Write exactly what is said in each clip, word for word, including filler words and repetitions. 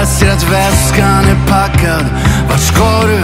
Jag ser att väskan är packad. Vart ska du?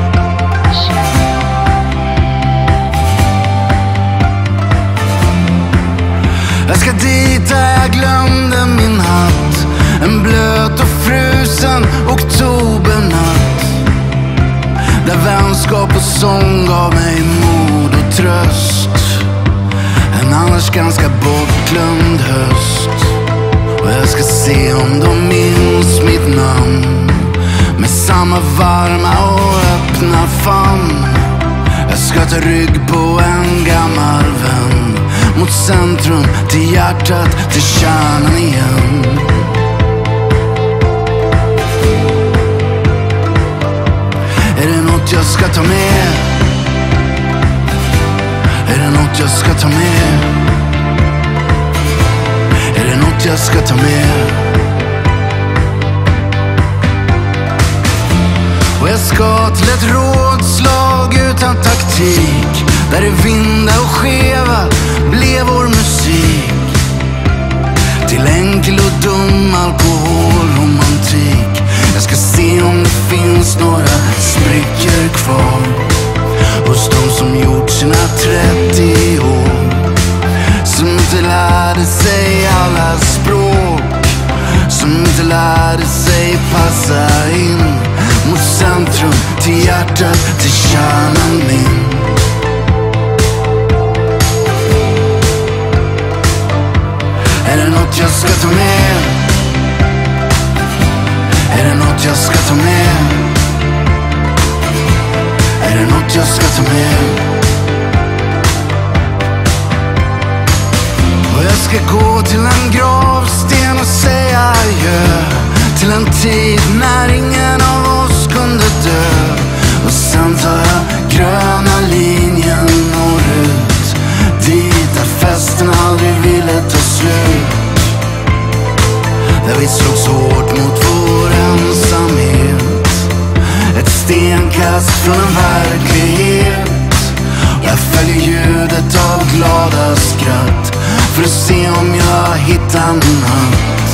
Jag ska dit där jag glömde min hatt. En blöt och frusen oktobernatt, där vänskap och sång gav mig mod och tröst. En annars ganska bortglömd höst. Och jag ska se om de minns mitt namn, med samma varma och öppna famn. Jag ska ta rygg på en gammal vän, mot centrum, till hjärtat, till kärnan igen. Är det något jag ska ta med? Är det något jag ska ta med? Är det något jag ska ta med? Och jag ska till ett rådslag utan taktik, där det vinda och skeva blev vår musik. Till enkel och dum alkoholromantik. Jag ska se om det finns några sprickor kvar hos de som gjort sina trettio år, som inte lärde sig alla språk, som inte lärde sig passa in mot centrum, till hjärtat, till kärnan min. Är det något jag ska ta med? Är det något jag ska ta med? Är det något jag ska ta med? Och jag ska gå till en gravsten och säga adjö till en tid när ingen av oss kunde dö. Och sen tar jag gröna linjen norrut, dit där festen aldrig ville ta slut. Där vi slogs hårt mot vår ensamhet, ett stenkast från en verklighet. Jag följer ljudet av glada skratt, för att se om jag hittar en natt.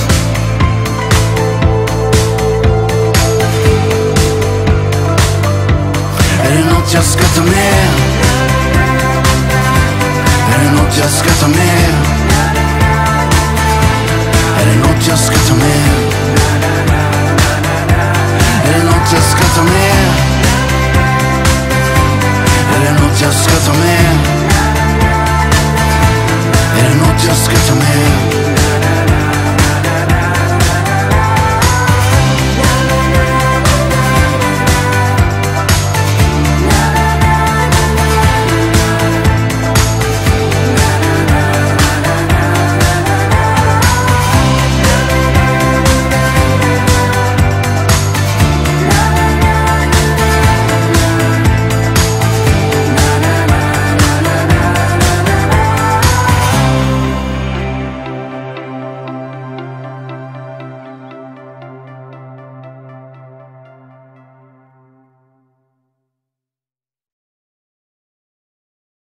Är det något jag ska ta med? Är det något jag ska ta med?